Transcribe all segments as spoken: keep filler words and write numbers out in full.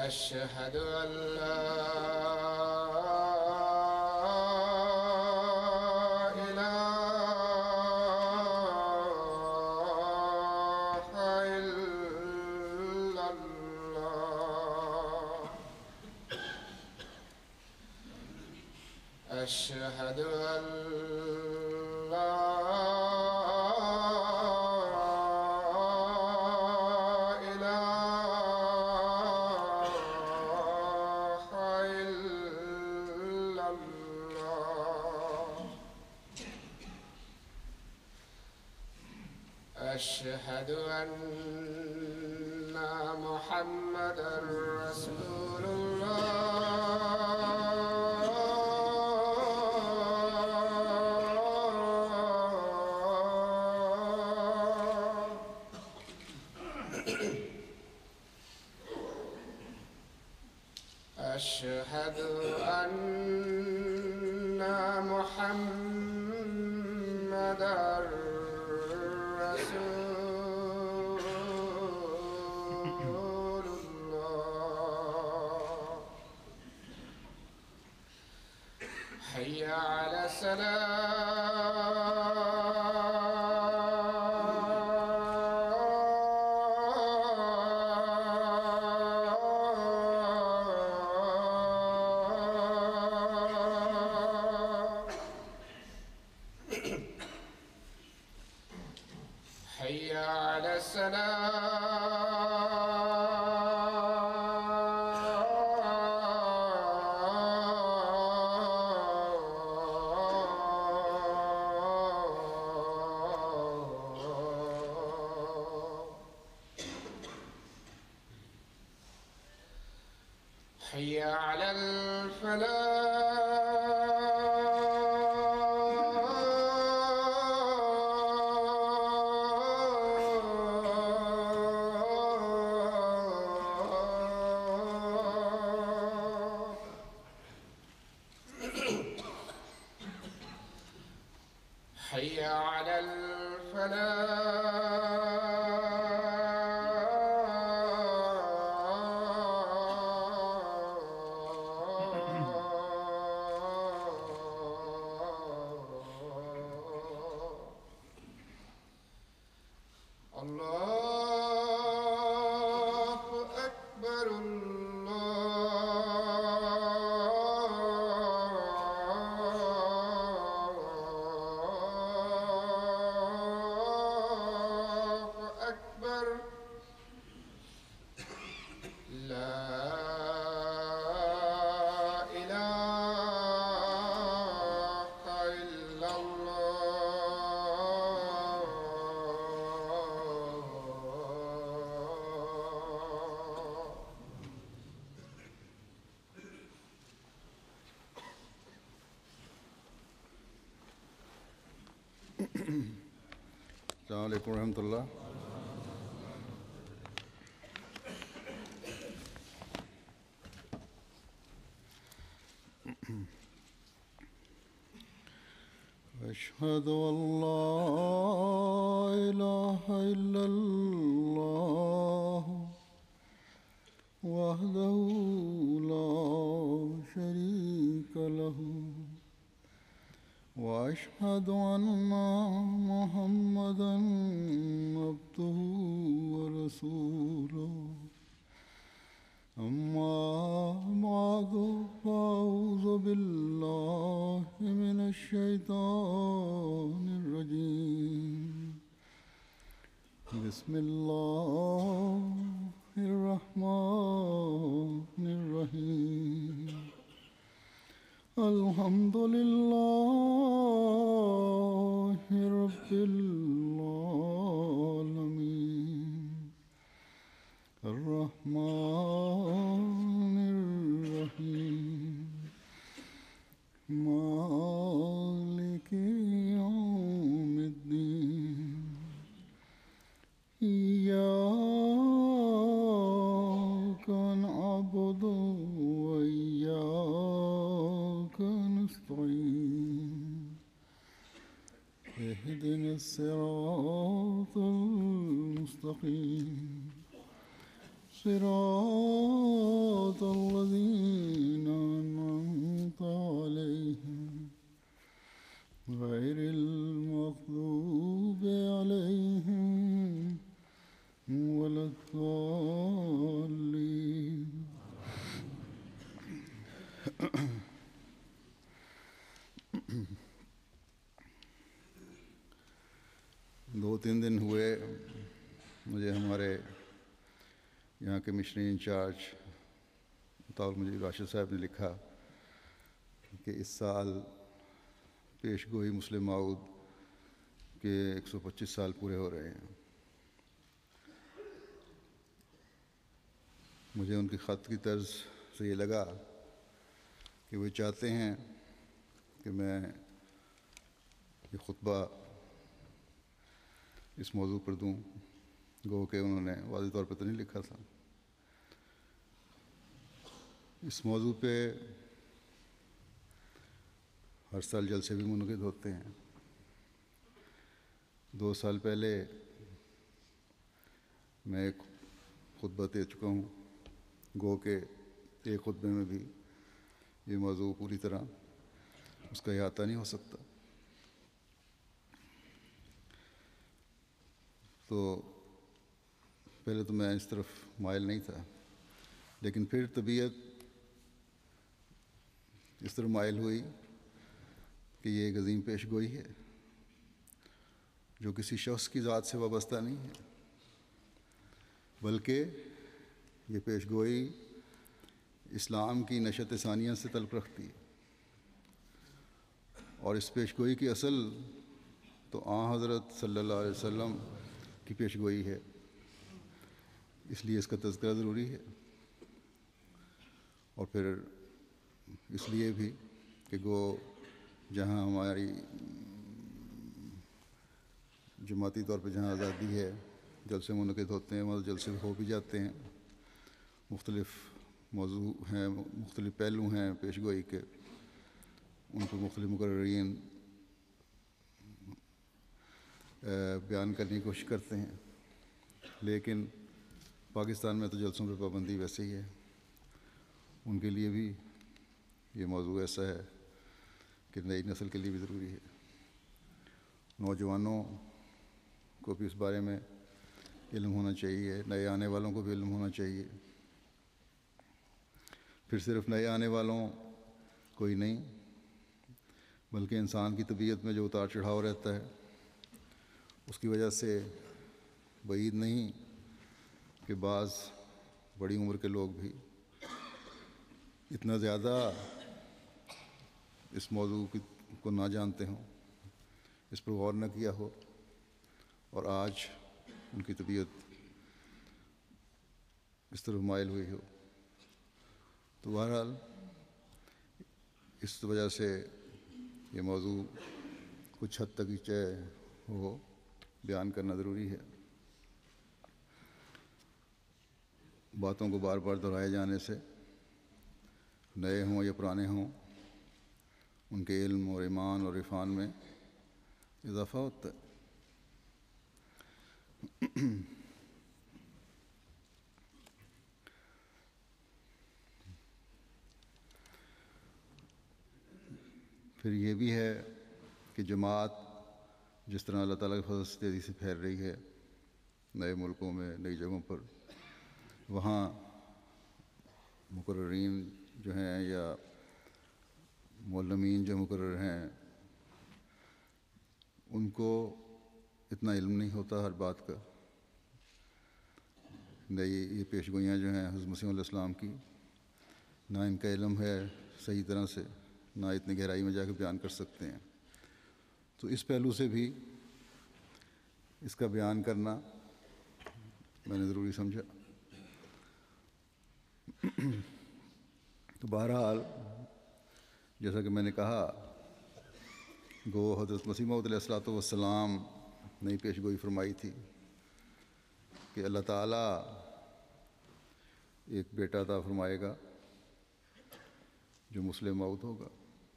أشهد أن لا إله إلا الله. أشهد أن لا أشهد أن محمدًا رسول الله. أشهد أن محمدًا رسول الله. حي على حي على الصلاة. حي على الفلاح. حي على الفلاح. الله أكبر الله أكبر. لا إله إلا الله. السلام علیکم ورحمۃ اللہ. أشهد أن لا إله إلا الله وحده لا شريك له وأشهد أن محمدًا عبده ورسوله. أما بعد فأعوذ بالله من الشيطان الرجيم. بسم الله الرحمن الرحيم. الحمد لله رب العالمين. الرحمن الرحيم. مالك يوم الدين. إياك نعبد وإياك نستعين. اهدنا الصراط المستقيم. صراط الذين أنعمت عليهم غير المغضوب عليهم ولا الضالين. دو تین دن ہوئے مجھے ہمارے یہاں کے مشنری انچارج طاول مجید راشد صاحب نے لکھا کہ اس سال پیش گوئی مسلم موعود کے ایک سو پچیس سال پورے ہو رہے ہیں. مجھے ان کی خط کی طرز سے یہ لگا کہ وہ چاہتے ہیں کہ میں یہ خطبہ اس موضوع پر دوں، گو کہ انہوں نے واضح طور پہ تو نہیں لکھا تھا. اس موضوع پہ ہر سال جلسے بھی منعقد ہوتے ہیں. دو سال پہلے میں ایک خطبہ دے چکا ہوں، گو کہ ایک خطبے میں بھی یہ موضوع پوری طرح اس کا احاطہ نہیں ہو سکتا. تو پہلے تو میں اس طرف مائل نہیں تھا، لیکن پھر طبیعت اس طرح مائل ہوئی کہ یہ ایک عظیم پیش گوئی ہے جو کسی شخص کی ذات سے وابستہ نہیں ہے، بلکہ یہ پیش گوئی اسلام کی نشأت ثانیہ سے تعلق رکھتی ہے. اور اس پیش گوئی کی اصل تو آن حضرت صلی اللہ علیہ وسلم کی پیش گوئی ہے، اس لیے اس کا تذکرہ ضروری ہے. اور پھر اس لیے بھی کہ گو جہاں ہماری جماعتی طور پہ جہاں آزادی ہے، جلسے منعقد ہوتے ہیں، وہاں جلسے ہو بھی جاتے ہیں، مختلف موضوع ہیں، مختلف پہلو ہیں پیش گوئی کے، ان کو مختلف مقررین بیان کرنے کی کوشش کرتے ہیں. لیکن پاکستان میں تو جلسوں پہ پابندی ویسے ہی ہے. ان کے لیے بھی یہ موضوع ایسا ہے کہ نئی نسل کے لیے بھی ضروری ہے. نوجوانوں کو بھی اس بارے میں علم ہونا چاہیے، نئے آنے والوں کو بھی علم ہونا چاہیے. پھر صرف نئے آنے والوں کو ہی نہیں، بلکہ انسان کی طبیعت میں جو اتار چڑھاؤ رہتا ہے اس کی وجہ سے بعید نہیں کہ بعض بڑی عمر کے لوگ بھی اتنا زیادہ اس موضوع کو نہ جانتے ہوں، اس پر غور نہ کیا ہو، اور آج ان کی طبیعت اس طرف مائل ہوئی ہو. تو بہرحال اس وجہ سے یہ موضوع کچھ حد تک ہی چاہے ہو بیان کرنا ضروری ہے. باتوں کو بار بار دہرائے جانے سے نئے ہوں یا پرانے ہوں ان کے علم اور ایمان اور عرفان میں اضافہ ہوتا ہے. پھر یہ بھی ہے کہ جماعت جس طرح اللہ تعالیٰ کے فضل سے تیزی سے پھیل رہی ہے نئے ملکوں میں، نئی جگہوں پر، وہاں مقررین جو ہیں یا معلمین جو مقرر ہیں ان کو اتنا علم نہیں ہوتا ہر بات کا. نئی یہ پیش گوئیاں جو ہیں حضرت مسیح علیہ السلام کی، نہ ان کا علم ہے صحیح طرح سے، نہ اتنی گہرائی میں جا کے بیان کر سکتے ہیں. تو اس پہلو سے بھی اس کا بیان کرنا میں نے ضروری سمجھا. تو بہرحال جیسا کہ میں نے کہا، گو حضرت مسیح موعود علیہ الصلوۃ والسلام نے پیش گوئی فرمائی تھی کہ اللہ تعالیٰ ایک بیٹا عطا فرمائے گا جو مسلم موعود ہوگا،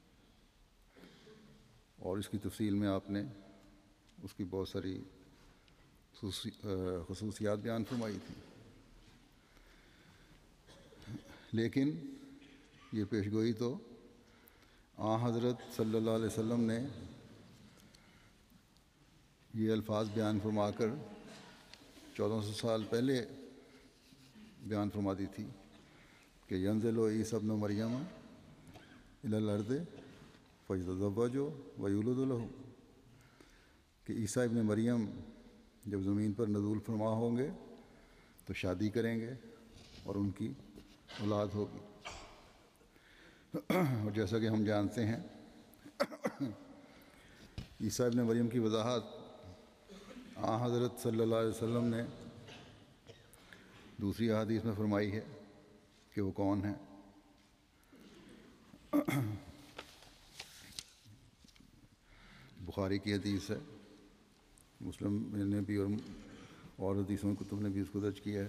اور اس کی تفصیل میں آپ نے اس کی بہت ساری خصوصیات بیان فرمائی تھی. لیکن یہ پیشگوئی تو آن حضرت صلی اللہ علیہ وسلم نے یہ الفاظ بیان فرما کر چودہ سو سال پہلے بیان فرما دی تھی کہ ینزل عیسی ابن مریم الی الارض فیتزوج ویولد لہ، کہ عیسیٰ ابن مریم جب زمین پر نزول فرما ہوں گے تو شادی کریں گے اور ان کی اولاد ہوگی۔ اور جیسا کہ ہم جانتے ہیں عیسیٰ ابن مریم کی وضاحت آن حضرت صلی اللہ علیہ وسلم نے دوسری احادیث میں فرمائی ہے کہ وہ کون ہیں۔ بخاری کی حدیث ہے، مسلم نے بھی اور اور حدیثوں کتب نے بھی اس کو درج کیا ہے۔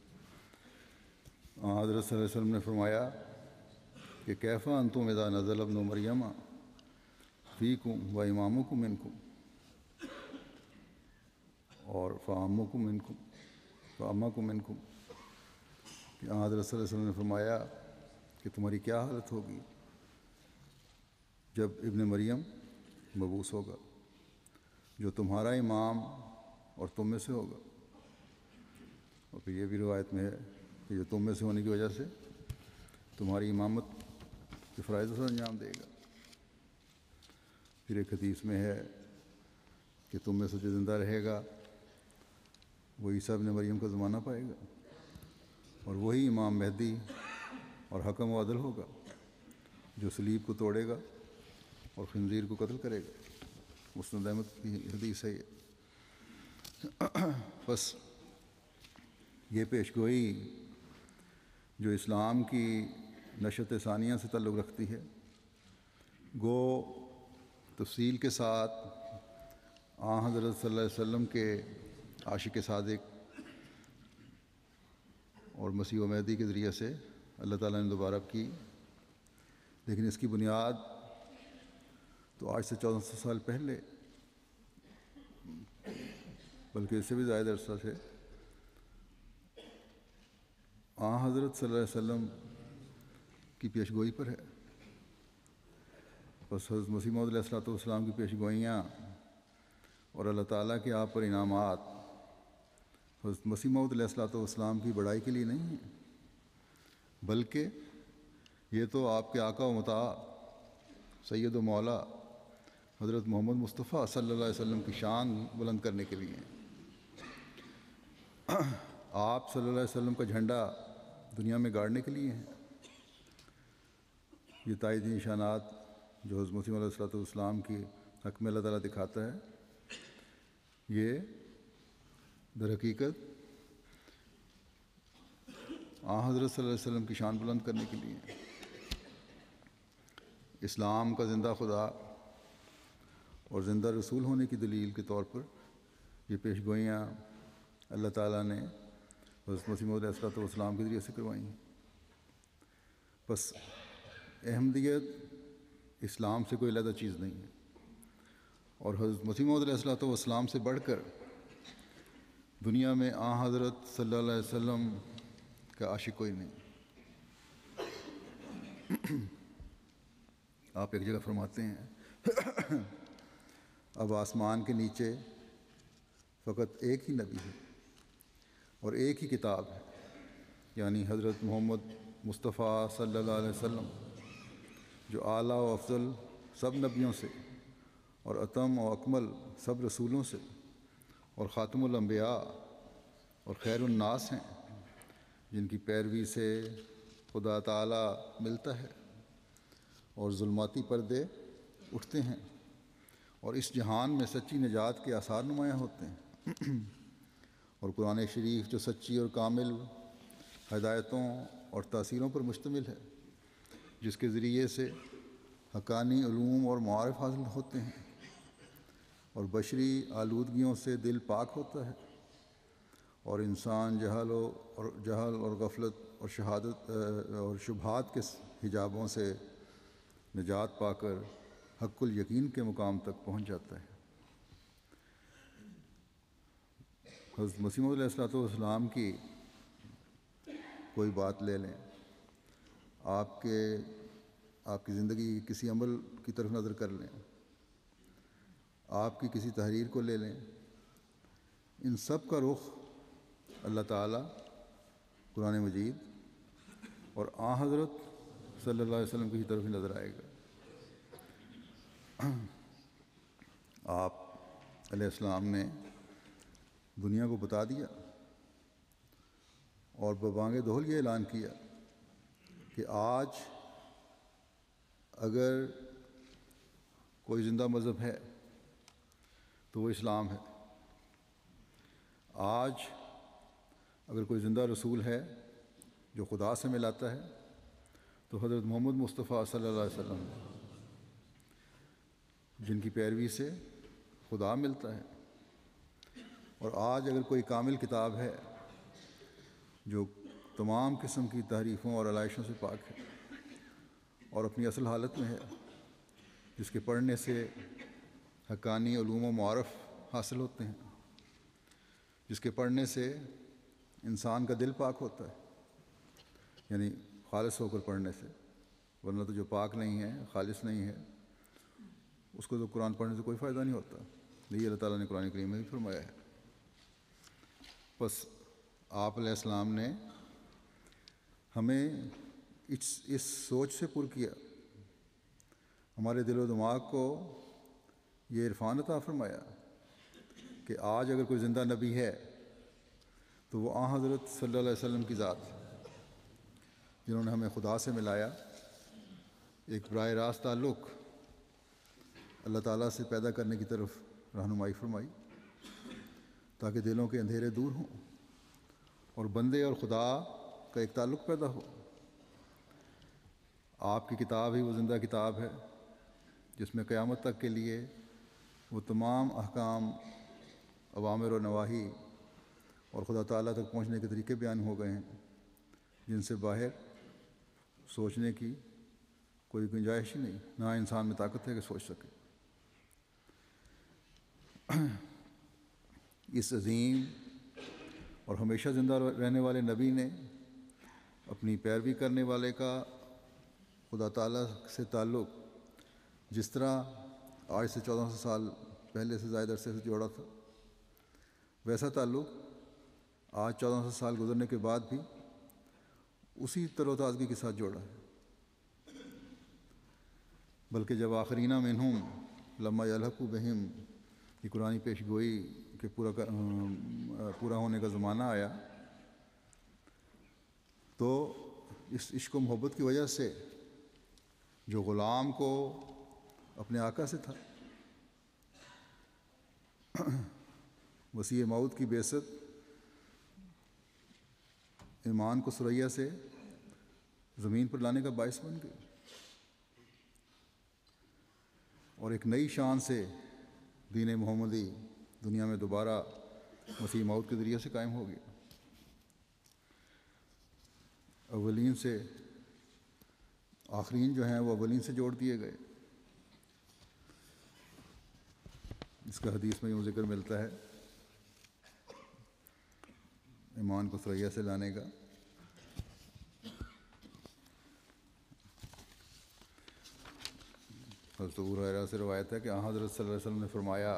آن حضرت صلی اللہ علیہ وسلم نے فرمایا کہ کیفا انتم اذا نزل ابن مریم فیکم و امامکم منکم اور فامکم منکم فامکم منکم، کہ آن حضرت صلی اللہ علیہ وسلم نے فرمایا کہ تمہاری کیا حالت ہوگی جب ابن مریم مبعوث ہوگا، جو تمہارا امام اور تم میں سے ہوگا۔ اور پھر یہ بھی روایت میں ہے کہ جو تم میں سے ہونے کی وجہ سے تمہاری امامت کے فرائض سے انجام دے گا۔ پھر ایک حدیث میں ہے کہ تم میں سے جو زندہ رہے گا وہ عیسیٰ ابن مریم کا زمانہ پائے گا، اور وہی امام مہدی اور حکم و عدل ہوگا جو صلیب کو توڑے گا اور خنزیر کو قتل کرے گا۔ مسند احمد کی حدیث ہے یہ۔ بس یہ پیشگوئی جو اسلام کی نشأت ثانیہ سے تعلق رکھتی ہے، گو تفصیل کے ساتھ آن حضرت صلی اللہ علیہ وسلم کے عاشق صادق اور مسیح و مہدی کے ذریعے سے اللہ تعالیٰ نے دوبارہ کی، لیکن اس کی بنیاد تو آج سے چودہ سو سال پہلے، بلکہ اس سے بھی زیادہ عرصہ سے آن حضرت صلی اللہ علیہ وسلم کی پیشگوئی پر ہے۔ بس حضرت مسیح موعود علیہ الصلوۃ والسلام کی پیشگوئیاں اور اللہ تعالیٰ کے آپ پر انعامات حضرت مسیح موعود علیہ الصلوۃ والسلام کی بڑائی کے لیے نہیں ہیں، بلکہ یہ تو آپ کے آقا و مطاع سید و مولا حضرت محمد مصطفیٰ صلی اللہ علیہ وسلم کی شان بلند کرنے کے لیے ہیں۔ آپ صلی اللہ علیہ وسلم کا جھنڈا دنیا میں گاڑنے کے لیے ہیں۔ یہ تائیدی نشانات جو حضرت مسیح علیہ الصلوۃ والسلام کی حق میں اللہ تعالیٰ دکھاتا ہے، یہ در حقیقت آن حضرت صلی اللہ علیہ وسلم کی شان بلند کرنے کے لیے ہیں۔ اسلام کا زندہ خدا اور زندہ رسول ہونے کی دلیل کے طور پر یہ پیشگوئیاں اللہ تعالیٰ نے حضرت مسیح موعود علیہ الصلوۃ والسلام کے ذریعے سے کروائی ہیں۔ بس احمدیت اسلام سے کوئی علیحدہ چیز نہیں ہے، اور حضرت مسیح موعود علیہ الصلوۃ والسلام سے بڑھ کر دنیا میں آن حضرت صلی اللہ علیہ وسلم کا عاشق کوئی نہیں۔ آپ ایک جگہ فرماتے ہیں اب آسمان کے نیچے فقط ایک ہی نبی ہے اور ایک ہی کتاب ہے، یعنی حضرت محمد مصطفیٰ صلی اللہ علیہ وسلم، جو اعلیٰ و افضل سب نبیوں سے اور اتم و اکمل سب رسولوں سے اور خاتم الانبیاء اور خیر الناس ہیں، جن کی پیروی سے خدا تعالیٰ ملتا ہے اور ظلماتی پردے اٹھتے ہیں اور اس جہان میں سچی نجات کے آثار نمایاں ہوتے ہیں۔ اور قرآن شریف جو سچی اور کامل ہدایتوں اور تاثیروں پر مشتمل ہے، جس کے ذریعے سے حقانی علوم اور معارف حاصل ہوتے ہیں اور بشری آلودگیوں سے دل پاک ہوتا ہے، اور انسان جہل و اور جہل اور غفلت اور شہادت اور شبہات کے حجابوں سے نجات پا کر حق الیقین کے مقام تک پہنچ جاتا ہے۔ حضرت مسیح موعود علیہ الصلوۃ والسلام کی کوئی بات لے لیں آپ کے آپ کی زندگی کے کسی عمل کی طرف نظر کر لیں، آپ کی کسی تحریر کو لے لیں، ان سب کا رخ اللہ تعالیٰ، قرآن مجید اور آن حضرت صلی اللہ علیہ وسلم کی طرف ہی نظر آئے گا۔ آپ علیہ السلام نے دنیا کو بتا دیا اور ببانگ دہل یہ اعلان کیا کہ آج اگر کوئی زندہ مذہب ہے تو وہ اسلام ہے، آج اگر کوئی زندہ رسول ہے جو خدا سے ملاتا ہے تو حضرت محمد مصطفیٰ صلی اللہ علیہ وسلم ہے، جن کی پیروی سے خدا ملتا ہے۔ اور آج اگر کوئی کامل کتاب ہے جو تمام قسم کی تحریفوں اور علائشوں سے پاک ہے اور اپنی اصل حالت میں ہے، جس کے پڑھنے سے حقانی علوم و معارف حاصل ہوتے ہیں، جس کے پڑھنے سے انسان کا دل پاک ہوتا ہے، یعنی خالص ہو کر پڑھنے سے، ورنہ تو جو پاک نہیں ہے، خالص نہیں ہے، اس کو تو قرآن پڑھنے سے کوئی فائدہ نہیں ہوتا۔ یہی اللہ تعالیٰ نے قرآن کریم میں بھی فرمایا ہے۔ بس آپ علیہ السلام نے ہمیں اس اس سوچ سے پر کیا، ہمارے دل و دماغ کو یہ عرفان عطا فرمایا کہ آج اگر کوئی زندہ نبی ہے تو وہ آن حضرت صلی اللہ علیہ وسلم کی ذات، جنہوں نے ہمیں خدا سے ملایا، ایک براہ راست تعلق اللہ تعالیٰ سے پیدا کرنے کی طرف رہنمائی فرمائی تاکہ دلوں کے اندھیرے دور ہوں اور بندے اور خدا کا ایک تعلق پیدا ہو۔ آپ کی کتاب ہی وہ زندہ کتاب ہے جس میں قیامت تک کے لیے وہ تمام احکام، اوامر و نواہی اور خدا تعالیٰ تک پہنچنے کے طریقے بیان ہو گئے ہیں، جن سے باہر سوچنے کی کوئی گنجائش ہی نہیں، نہ انسان میں طاقت ہے کہ سوچ سکے۔ اس عظیم اور ہمیشہ زندہ رہنے والے نبی نے اپنی پیروی کرنے والے کا خدا تعالیٰ سے تعلق جس طرح آج سے چودہ سو سال پہلے سے زائد عرصے سے جوڑا تھا، ویسا تعلق آج چودہ سو سال گزرنے کے بعد بھی اسی تر و تازگی کے ساتھ جوڑا ہے۔ بلکہ جب آخرین منہم لما یلحقوا بہم کی قرآنی پیش گوئی کہ پورا پورا ہونے کا زمانہ آیا تو اس عشق و محبت کی وجہ سے جو غلام کو اپنے آقا سے تھا، وسیع موت کی بعثت ایمان کو ثریا سے زمین پر لانے کا باعث بن گئی اور ایک نئی شان سے دین محمدی دنیا میں دوبارہ مسیح موت کے ذریعے سے قائم ہو گیا۔ اولین سے آخرین جو ہیں وہ اولین سے جوڑ دیے گئے۔ اس کا حدیث میں یوں ذکر ملتا ہے ایمان کو ثریا سے لانے کا۔ حضرت ابو ہریرہ سے روایت ہے کہ آن حضرت صلی اللہ علیہ وسلم نے فرمایا،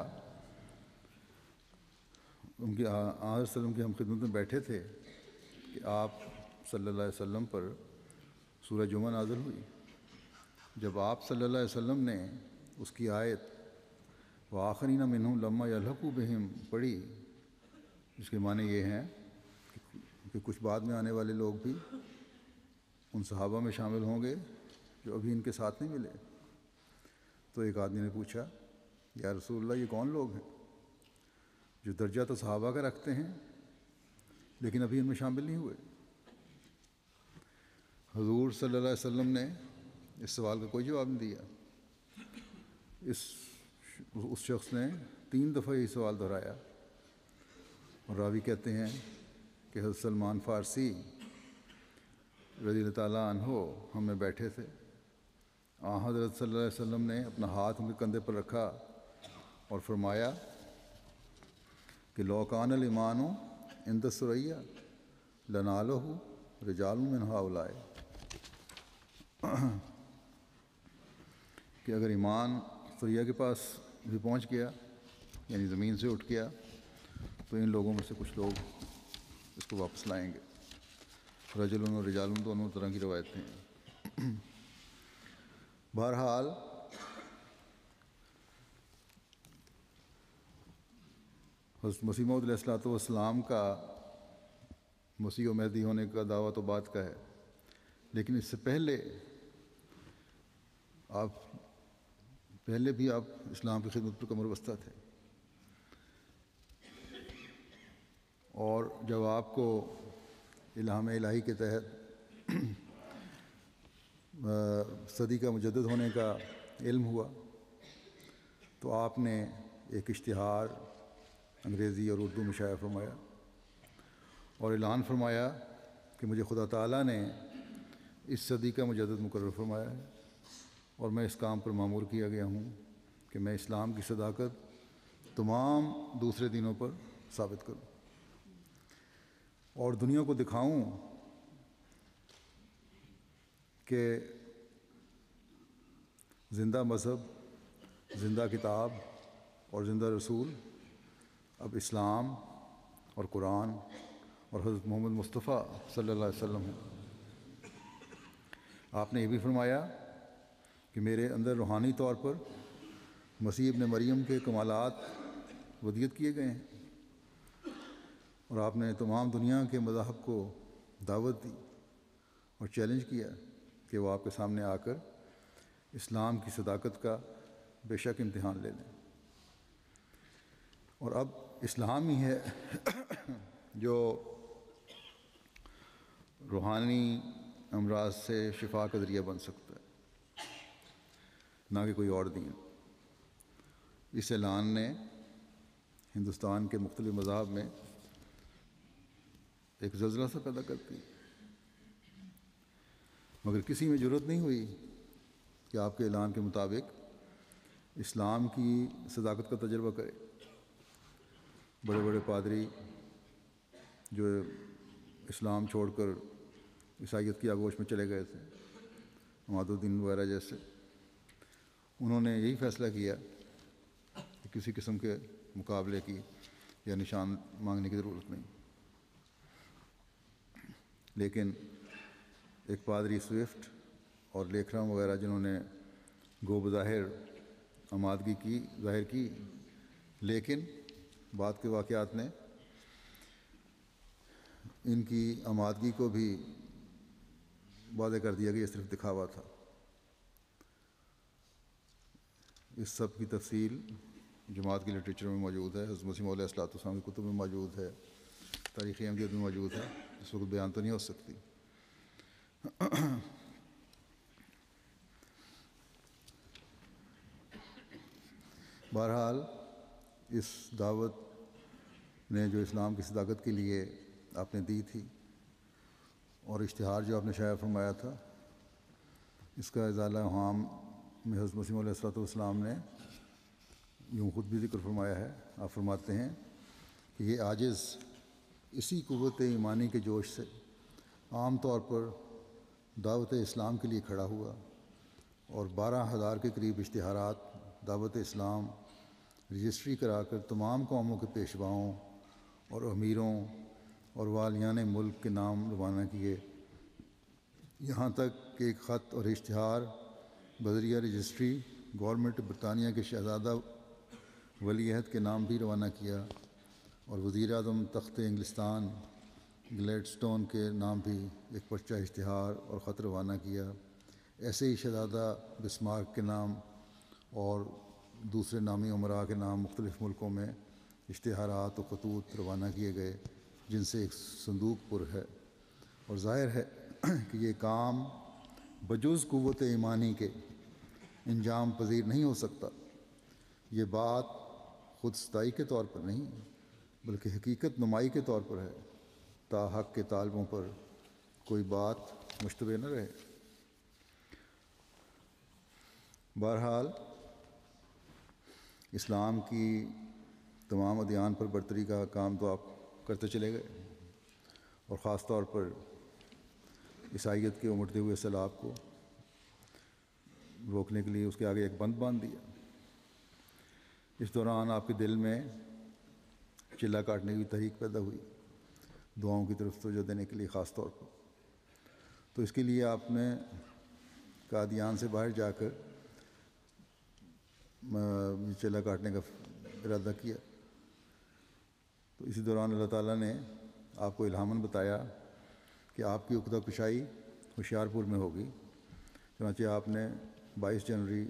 ان کی آن حضرت صلی اللہ علیہ وسلم کی ہم خدمت میں بیٹھے تھے کہ آپ صلی اللہ علیہ وسلم پر سورہ جمعہ نازل ہوئی۔ جب آپ صلی اللہ علیہ وسلم نے اس کی آیت وآخرین منہم لما یلحقوا بہم پڑھی، جس کے معنی یہ ہیں کہ کچھ بعد میں آنے والے لوگ بھی ان صحابہ میں شامل ہوں گے جو ابھی ان کے ساتھ نہیں ملے، تو ایک آدمی نے پوچھا، یا رسول اللہ یہ کون لوگ ہیں جو درجہ تو صحابہ کا رکھتے ہیں لیکن ابھی ان میں شامل نہیں ہوئے؟ حضور صلی اللہ علیہ وسلم نے اس سوال کا کوئی جواب نہیں دیا۔ اس اس شخص نے تین دفعہ یہ سوال دہرایا، اور راوی کہتے ہیں کہ حضرت سلمان فارسی رضی اللہ تعالیٰ عنہ ہم میں بیٹھے تھے، آن حضرت صلی اللہ علیہ وسلم نے اپنا ہاتھ ان کے کندھے پر رکھا اور فرمایا کہ لو کان الایمان عند ثریا لنالہ رجال من ہؤلاء۔ کہ اگر ایمان فریا کے پاس بھی پہنچ گیا، یعنی زمین سے اٹھ گیا، تو ان لوگوں میں سے کچھ لوگ اس کو واپس لائیں گے۔ رجلن اور رجالن دونوں طرح کی روایتیں ہیں۔ بہرحال حضرت مسیح موعود علیہ الصلوۃ والسلام کا مسیح و مہدی ہونے کا دعویٰ تو بات کا ہے، لیکن اس سے پہلے آپ پہلے بھی آپ اسلام کی خدمت پر کمر بستہ تھے، اور جب آپ کو الہام الہی کے تحت صدی کا مجدد ہونے کا علم ہوا تو آپ نے ایک اشتہار انگریزی اور اردو میں شائع فرمایا اور اعلان فرمایا کہ مجھے خدا تعالیٰ نے اس صدی کا مجدد مقرر فرمایا ہے اور میں اس کام پر مامور کیا گیا ہوں کہ میں اسلام کی صداقت تمام دوسرے دینوں پر ثابت کروں اور دنیا کو دکھاؤں کہ زندہ مذہب، زندہ کتاب اور زندہ رسول اب اسلام اور قرآن اور حضرت محمد مصطفیٰ صلی اللہ علیہ وسلم ہیں۔ آپ نے یہ بھی فرمایا کہ میرے اندر روحانی طور پر مسیح ابن مریم کے کمالات ودیت کیے گئے ہیں، اور آپ نے تمام دنیا کے مذاہب کو دعوت دی اور چیلنج کیا کہ وہ آپ کے سامنے آ کر اسلام کی صداقت کا بے شک امتحان لے لیں، اور اب اسلام ہی ہے جو روحانی امراض سے شفا کا ذریعہ بن سکتا ہے، نہ کہ کوئی اور دین۔ اس اعلان نے ہندوستان کے مختلف مذاہب میں ایک زلزلہ سا پیدا کر دی، مگر کسی میں جرأت نہیں ہوئی کہ آپ کے اعلان کے مطابق اسلام کی صداقت کا تجربہ کرے۔ بڑے بڑے پادری جو اسلام چھوڑ کر عیسائیت کی آغوش میں چلے گئے تھے، عماد الدین وغیرہ جیسے، انہوں نے یہی فیصلہ کیا کہ کسی قسم کے مقابلے کی یا نشان مانگنے کی ضرورت نہیں۔ لیکن ایک پادری سوئفٹ اور لیکھرام وغیرہ جنہوں نے گو بظاہر آمادگی کی ظاہر کی، لیکن بعد کے واقعات نے ان کی آمادگی کو بھی واضح کر دیا کہ یہ صرف دکھاوا تھا۔ اس سب کی تفصیل جماعت کی لٹریچر میں موجود ہے، حضرت مسیح موعود علیہ الصلوۃ والسلام کی کتب میں موجود ہے، تاریخ احمدیت میں موجود ہے، اس وقت بیان تو نہیں ہو سکتی۔ بہرحال اس دعوت نے جو اسلام کی صداقت کے لیے آپ نے دی تھی اور اشتہار جو آپ نے شائع فرمایا تھا، اس کا ازالہ عام میں حضرت مسیح علیہ الصلوۃ والسلام نے یوں خود بھی ذکر فرمایا ہے۔ آپ فرماتے ہیں کہ یہ عاجز اسی قوت ایمانی کے جوش سے عام طور پر دعوت اسلام کے لیے کھڑا ہوا اور بارہ ہزار کے قریب اشتہارات دعوت اسلام رجسٹری کرا کر تمام قوموں کے پیشواؤں اور امیروں اور والیان ملک کے نام روانہ کیے، یہاں تک کہ ایک خط اور اشتہار بذریعہ رجسٹری گورنمنٹ برطانیہ کے شہزادہ ولی عہد کے نام بھی روانہ کیا، اور وزیر اعظم تخت انگلستان گلیڈسٹون کے نام بھی ایک پرچہ اشتہار اور خط روانہ کیا۔ ایسے ہی شہزادہ بسمارک کے نام اور دوسرے نامی امراء کے نام مختلف ملکوں میں اشتہارات و خطوط روانہ کیے گئے، جن سے ایک صندوق پر ہے، اور ظاہر ہے کہ یہ کام بجز قوت ایمانی کے انجام پذیر نہیں ہو سکتا۔ یہ بات خود ستائی کے طور پر نہیں بلکہ حقیقت نمائی کے طور پر ہے، تا حق کے طالبوں پر کوئی بات مشتبہ نہ رہے۔ بہرحال اسلام کی تمام ادیان پر برتری کا کام تو آپ کرتے چلے گئے، اور خاص طور پر عیسائیت کے امٹتے ہوئے سیلاب کو روکنے کے لیے اس کے آگے ایک بند باندھ دیا۔ اس دوران آپ کے دل میں چلہ کاٹنے کی تحریک پیدا ہوئی، دعاؤں کی طرف توجہ دینے کے لیے خاص طور پر۔ تو اس کے لیے آپ نے قادیان سے باہر جا کر چلہ کاٹنے کا ارادہ کیا۔ تو اسی دوران اللہ تعالیٰ نے آپ کو الہاماً بتایا کہ آپ کی عقدہ کشائی ہوشیار پور میں ہوگی۔ چنانچہ آپ نے بائیس جنوری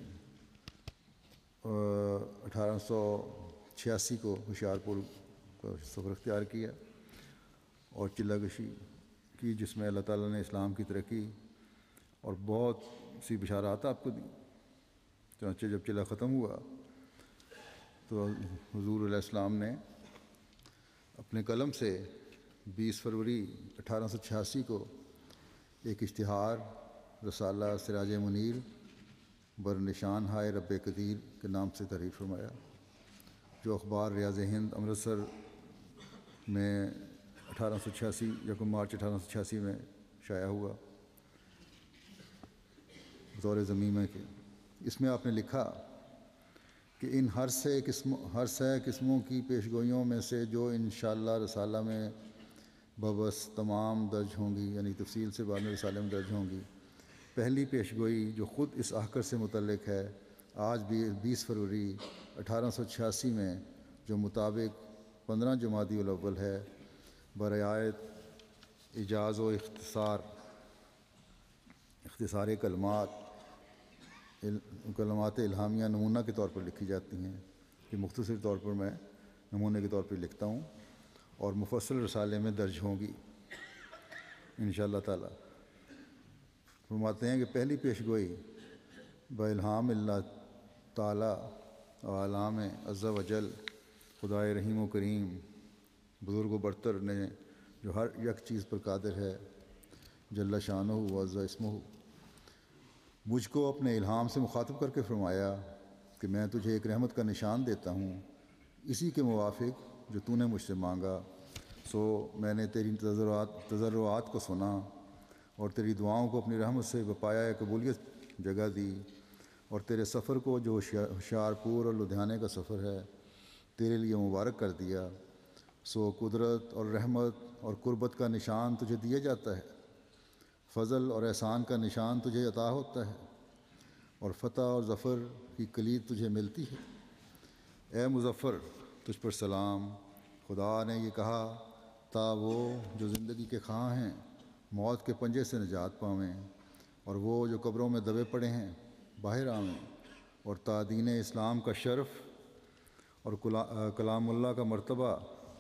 اٹھارہ سو چھیاسی کو ہوشیار پور کا سفر اختیار کیا اور چلہ کشی کی، جس میں اللہ تعالیٰ نے اسلام کی ترقی اور بہت سی بشارات آپ کو دی۔ چنانچہ جب چلہ ختم ہوا تو حضور علیہ السلام نے اپنے قلم سے بیس فروری اٹھارہ سو چھیاسی کو ایک اشتہار رسالہ سراج منیر بر نشان ہائے رب قدیر کے نام سے تحریر فرمایا، جو اخبار ریاض ہند امرتسر میں اٹھارہ سو چھیاسی یکم مارچ اٹھارہ سو چھیاسی میں شائع ہوا بطور ضمیمہ کے۔ اس میں آپ نے لکھا کہ ان ہر سے قسم ہر سہ قسموں کی پیشگوئیوں میں سے جو انشاءاللہ رسالہ میں ببس تمام درج ہوں گی، یعنی تفصیل سے بعد میں رسالے میں درج ہوں گی، پہلی پیشگوئی جو خود اس آخر سے متعلق ہے، آج بھی بیس فروری اٹھارہ سو چھیاسی میں، جو مطابق پندرہ جمادی الاول ہے، برعایت اجاز و اختصار اختصار کلمات کلمات الہامیہ نمونہ کے طور پر لکھی جاتی ہیں، کہ مختصر طور پر میں نمونے کے طور پر لکھتا ہوں اور مفصل رسالے میں درج ہوں گی انشاءاللہ تعالی۔ فرماتے ہیں کہ پہلی پیشگوئی بالہام اللہ تعالی عالم عز و جل، خدائے رحیم و کریم بزرگ و برتر نے جو ہر یک چیز پر قادر ہے، جل شانہ و عز اسمہ، مجھ کو اپنے الہام سے مخاطب کر کے فرمایا کہ میں تجھے ایک رحمت کا نشان دیتا ہوں، اسی کے موافق جو تو نے مجھ سے مانگا۔ سو میں نے تیری تضرعات تضرعات کو سنا اور تیری دعاؤں کو اپنی رحمت سے بپایا قبولیت جگہ دی، اور تیرے سفر کو جو ہوشیار پور اور لدھیانے کا سفر ہے تیرے لیے مبارک کر دیا۔ سو قدرت اور رحمت اور قربت کا نشان تجھے دیا جاتا ہے، فضل اور احسان کا نشان تجھے عطا ہوتا ہے، اور فتح اور ظفر کی کلید تجھے ملتی ہے۔ اے مظفر، تجھ پر سلام۔ خدا نے یہ کہا تا وہ جو زندگی کے خواہاں ہیں موت کے پنجے سے نجات پاویں، اور وہ جو قبروں میں دبے پڑے ہیں باہر آویں، اور تا دین اسلام کا شرف اور کلام اللہ کا مرتبہ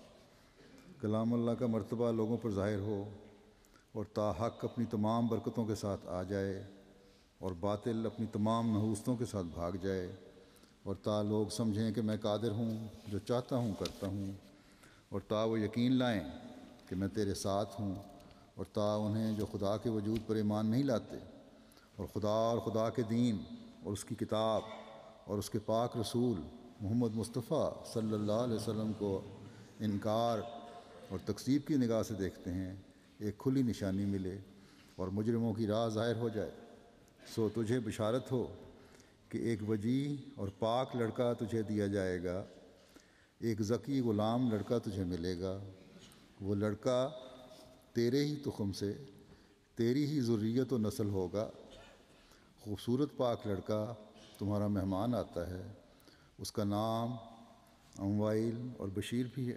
کلام اللہ کا مرتبہ لوگوں پر ظاہر ہو، اور تا حق اپنی تمام برکتوں کے ساتھ آ جائے اور باطل اپنی تمام نحوستوں کے ساتھ بھاگ جائے، اور تا لوگ سمجھیں کہ میں قادر ہوں، جو چاہتا ہوں کرتا ہوں، اور تا وہ یقین لائیں کہ میں تیرے ساتھ ہوں، اور تا انہیں جو خدا کے وجود پر ایمان نہیں لاتے اور خدا اور خدا کے دین اور اس کی کتاب اور اس کے پاک رسول محمد مصطفیٰ صلی اللہ علیہ وسلم کو انکار اور تکذیب کی نگاہ سے دیکھتے ہیں، ایک کھلی نشانی ملے اور مجرموں کی راہ ظاہر ہو جائے۔ سو تجھے بشارت ہو کہ ایک وجیح اور پاک لڑکا تجھے دیا جائے گا، ایک ذکی غلام لڑکا تجھے ملے گا، وہ لڑکا تیرے ہی تخم سے تیری ہی ذریت و نسل ہوگا۔ خوبصورت پاک لڑکا تمہارا مہمان آتا ہے، اس کا نام اموائل اور بشیر بھی ہے۔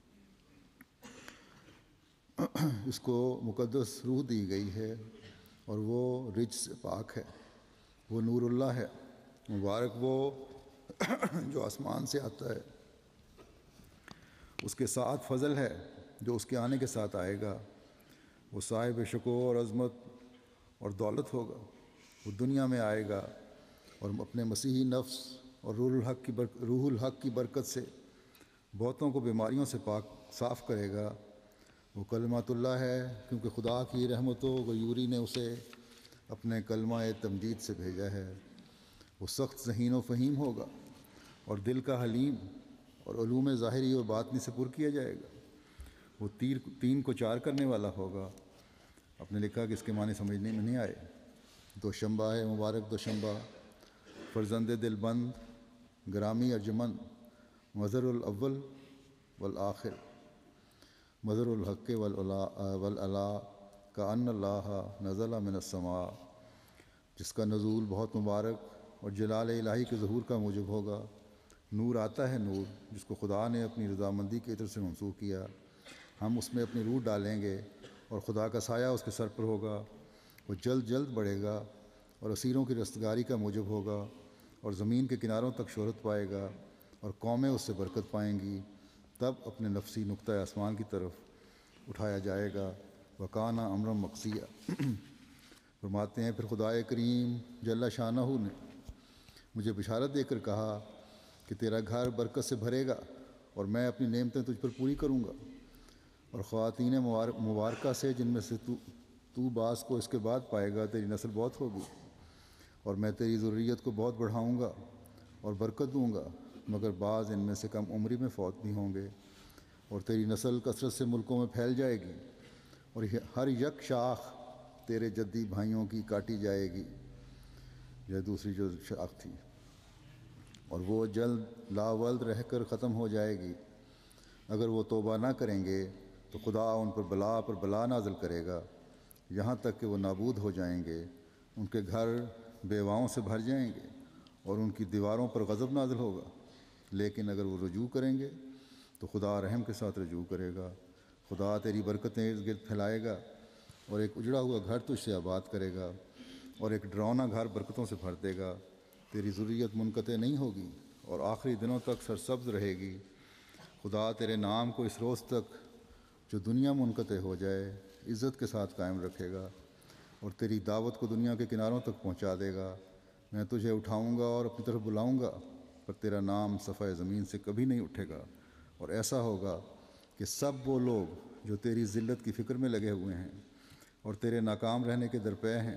اس کو مقدس روح دی گئی ہے اور وہ رجس سے پاک ہے، وہ نور اللہ ہے، مبارک وہ جو آسمان سے آتا ہے، اس کے ساتھ فضل ہے جو اس کے آنے کے ساتھ آئے گا، وہ صاحب شکوہ اور عظمت اور دولت ہوگا، وہ دنیا میں آئے گا اور اپنے مسیحی نفس اور روح الحق کی برک روح الحق کی برکت سے بہتوں کو بیماریوں سے پاک صاف کرے گا۔ وہ کلمات اللہ ہے کیونکہ خدا کی رحمت و غیوری نے اسے اپنے کلمہ تمجید سے بھیجا ہے۔ وہ سخت ذہین و فہیم ہوگا اور دل کا حلیم، اور علوم ظاہری و باطنی سے پر کیا جائے گا۔ وہ تیر تین کو چار کرنے والا ہوگا۔ آپ نے لکھا کہ اس کے معنی سمجھنے میں نہیں آئے۔ دوشنبہ ہے، مبارک دوشنبہ فرزند دل بند گرامی ارجمند مظہر الاول والآخر مظہر الحق والعلا کا ان اللہ نزل من السماء، جس کا نزول بہت مبارک اور جلال الہی کے ظہور کا موجب ہوگا۔ نور آتا ہے نور، جس کو خدا نے اپنی رضامندی کی طرف سے منسوخ کیا۔ ہم اس میں اپنی روح ڈالیں گے اور خدا کا سایہ اس کے سر پر ہوگا۔ وہ جلد جلد بڑھے گا اور اسیروں کی رستگاری کا موجب ہوگا، اور زمین کے کناروں تک شہرت پائے گا، اور قومیں اس سے برکت پائیں گی۔ تب اپنے نفسی نقطۂ آسمان کی طرف اٹھایا جائے گا۔ وکانہ امرا مقضیہ۔ فرماتے ہیں پھر خدائے کریم جل شانہ نے مجھے بشارت دے کر کہا کہ تیرا گھر برکت سے بھرے گا اور میں اپنی نعمتیں تجھ پر پوری کروں گا، اور خواتین مبارکہ سے جن میں سے تو تو بعض کو اس کے بعد پائے گا تیری نسل بہت ہوگی، اور میں تیری ذریت کو بہت بڑھاؤں گا اور برکت دوں گا، مگر بعض ان میں سے کم عمری میں فوت بھی ہوں گے، اور تیری نسل کثرت سے ملکوں میں پھیل جائے گی، اور ہر یک شاخ تیرے جدی بھائیوں کی کاٹی جائے گی۔ یہ دوسری جو شاخ تھی، اور وہ جلد لاولد رہ کر ختم ہو جائے گی۔ اگر وہ توبہ نہ کریں گے تو خدا ان پر بلا پر بلا نازل کرے گا، یہاں تک کہ وہ نابود ہو جائیں گے۔ ان کے گھر بیواؤں سے بھر جائیں گے اور ان کی دیواروں پر غضب نازل ہوگا، لیکن اگر وہ رجوع کریں گے تو خدا رحم کے ساتھ رجوع کرے گا۔ خدا تیری برکتیں ارد گرد پھیلائے گا، اور ایک اجڑا ہوا گھر تجھ سے آباد کرے گا، اور ایک ڈراؤنا گھر برکتوں سے بھر دے گا۔ تیری ذریت منقطع نہیں ہوگی اور آخری دنوں تک سرسبز رہے گی۔ خدا تیرے نام کو اس روز تک جو دنیا منقطع ہو جائے عزت کے ساتھ قائم رکھے گا، اور تیری دعوت کو دنیا کے کناروں تک پہنچا دے گا۔ میں تجھے اٹھاؤں گا اور اپنی طرف بلاؤں گا، پر تیرا نام صفحہ زمین سے کبھی نہیں اٹھے گا۔ اور ایسا ہوگا کہ سب وہ لوگ جو تیری ذلت کی فکر میں لگے ہوئے ہیں اور تیرے ناکام رہنے کے درپے ہیں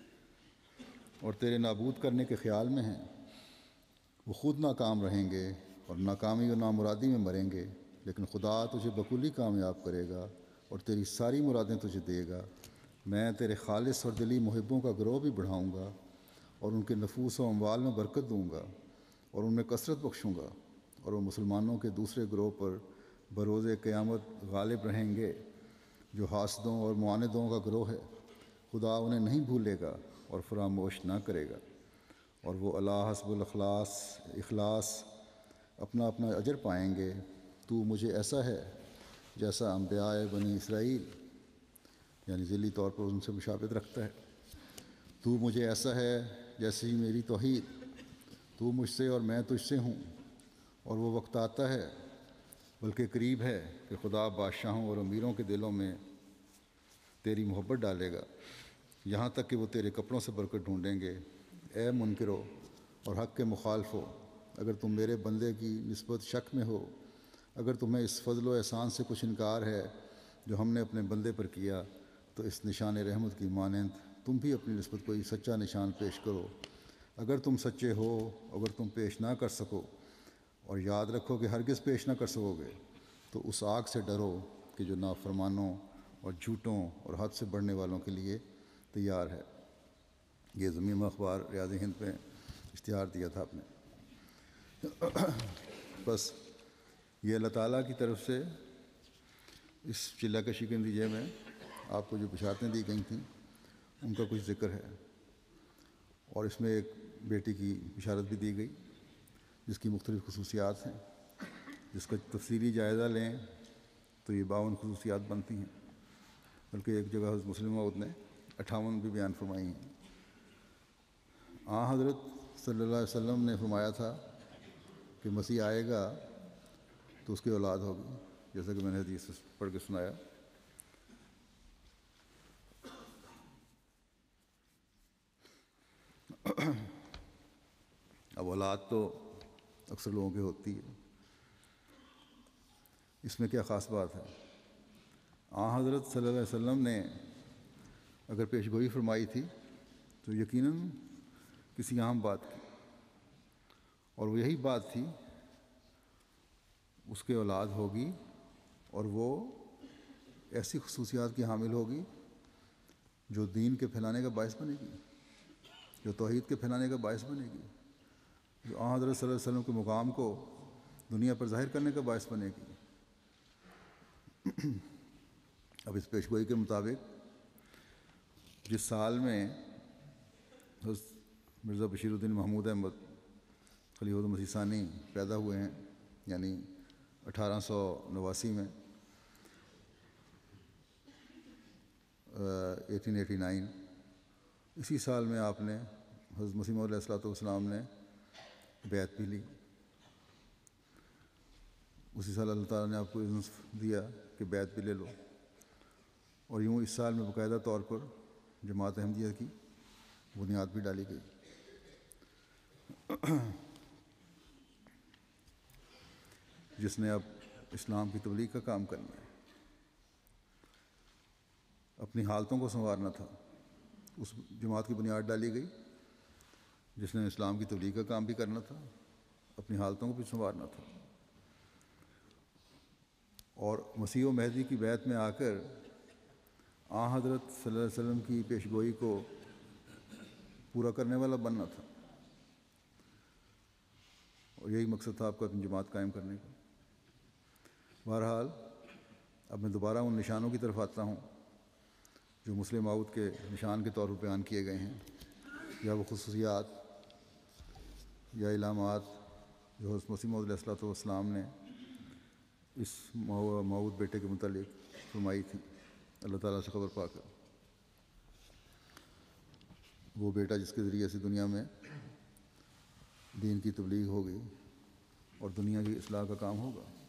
اور تیرے نابود کرنے کے خیال میں ہیں، وہ خود ناکام رہیں گے اور ناکامی و نامرادی میں مریں گے، لیکن خدا تجھے بکلی کامیاب کرے گا اور تیری ساری مرادیں تجھے دے گا۔ میں تیرے خالص اور دلی محبوں کا گروہ بھی بڑھاؤں گا، اور ان کے نفوس و اموال میں برکت دوں گا، اور ان میں کثرت بخشوں گا، اور وہ مسلمانوں کے دوسرے گروہ پر بروز قیامت غالب رہیں گے جو حاسدوں اور معاندوں کا گروہ ہے۔ خدا انہیں نہیں بھولے گا اور فراموش نہ کرے گا، اور وہ اللہ حسب الاخلاص اخلاص اپنا اپنا اجر پائیں گے۔ تو مجھے ایسا ہے جیسا انبیاء بنی اسرائیل، یعنی ذیلی طور پر ان سے مشابہت رکھتا ہے۔ تو مجھے ایسا ہے جیسی میری توحید، تو مجھ سے اور میں تجھ سے ہوں، اور وہ وقت آتا ہے بلکہ قریب ہے کہ خدا بادشاہوں اور امیروں کے دلوں میں تیری محبت ڈالے گا، یہاں تک کہ وہ تیرے کپڑوں سے برکت ڈھونڈیں گے۔ اے منکرو اور حق کے مخالفو، اگر تم میرے بندے کی نسبت شک میں ہو، اگر تمہیں اس فضل و احسان سے کچھ انکار ہے جو ہم نے اپنے بندے پر کیا، تو اس نشان رحمت کی مانند تم بھی اپنی نسبت کوئی سچا نشان پیش کرو۔ اگر تم سچے ہو، اگر تم پیش نہ کر سکو، اور یاد رکھو کہ ہرگز پیش نہ کر سکو گے، تو اس آگ سے ڈرو کہ جو نافرمانوں اور جھوٹوں اور حد سے بڑھنے والوں کے لیے تیار ہے۔ یہ ضمیم اخبار ریاض ہند میں اشتہار دیا تھا آپ نے۔ بس یہ اللہ تعالیٰ کی طرف سے اس چلہ کشی کے نتیجے میں آپ کو جو بشارتیں دی گئی تھیں ان کا کچھ ذکر ہے، اور اس میں ایک بیٹی کی بشارت بھی دی گئی جس کی مختلف خصوصیات ہیں، جس کا تفصیلی جائزہ لیں تو یہ باون خصوصیات بنتی ہیں، بلکہ ایک جگہ حضرت مسلم موعود نے اٹھاون بھی بیان فرمائی ہیں۔ آن حضرت صلی اللہ علیہ وسلم نے فرمایا تھا کہ مسیح آئے گا تو اس کی اولاد ہوگی، جیسا کہ میں نے حدیث پڑھ کے سنایا۔ اب اولاد تو اکثر لوگوں کی ہوتی ہے، اس میں کیا خاص بات ہے؟ آن حضرت صلی اللہ علیہ وسلم نے اگر پیش گوئی فرمائی تھی تو یقیناً کسی عام بات کی، اور وہ یہی بات تھی اس کے اولاد ہوگی، اور وہ ایسی خصوصیات کی حامل ہوگی جو دین کے پھیلانے کا باعث بنے گی، جو توحید کے پھیلانے کا باعث بنے گی، جو آن حضرت صلی اللہ علیہ وسلم کے مقام کو دنیا پر ظاہر کرنے کا باعث بنے گی۔ اب اس پیشگوئی کے مطابق جس سال میں حضرت مرزا بشیر الدین محمود احمد خلیفۃ المسیح ثانی پیدا ہوئے ہیں، یعنی اٹھارہ سو نواسی میں ایٹین ایٹی نائن، اسی سال میں آپ نے حضرت مسیح موعود علیہ الصلوۃ والسلام نے بیعت بھی لی۔ اسی سال اللہ تعالیٰ نے آپ کو اذن دیا کہ بیعت بھی لے لو، اور یوں اس سال میں باقاعدہ طور پر جماعت احمدیہ کی بنیاد بھی ڈالی گئی۔ جس نے اب اسلام کی تبلیغ کا کام کرنا ہے، اپنی حالتوں کو سنوارنا تھا، اس جماعت کی بنیاد ڈالی گئی۔ جس نے اسلام کی تبلیغ کا کام بھی کرنا تھا، اپنی حالتوں کو بھی سنوارنا تھا، اور مسیح و مہدی کی بیعت میں آ کر آن حضرت صلی اللہ علیہ وسلم کی پیشگوئی کو پورا کرنے والا بننا تھا، اور یہی مقصد تھا آپ کا اپنی جماعت قائم کرنے کا۔ بہرحال اب میں دوبارہ ان نشانوں کی طرف آتا ہوں جو مسلم موعود کے نشان کے طور پر بیان کیے گئے ہیں، یا وہ خصوصیات یا علامات جو حضرت مسیح موعود علیہ الصلوۃ والسلام نے اس موعود بیٹے کے متعلق فرمائی تھی اللہ تعالیٰ سے خبر پا کر۔ وہ بیٹا جس کے ذریعے سے دنیا میں دین کی تبلیغ ہوگی اور دنیا کی اصلاح کا کام ہوگا۔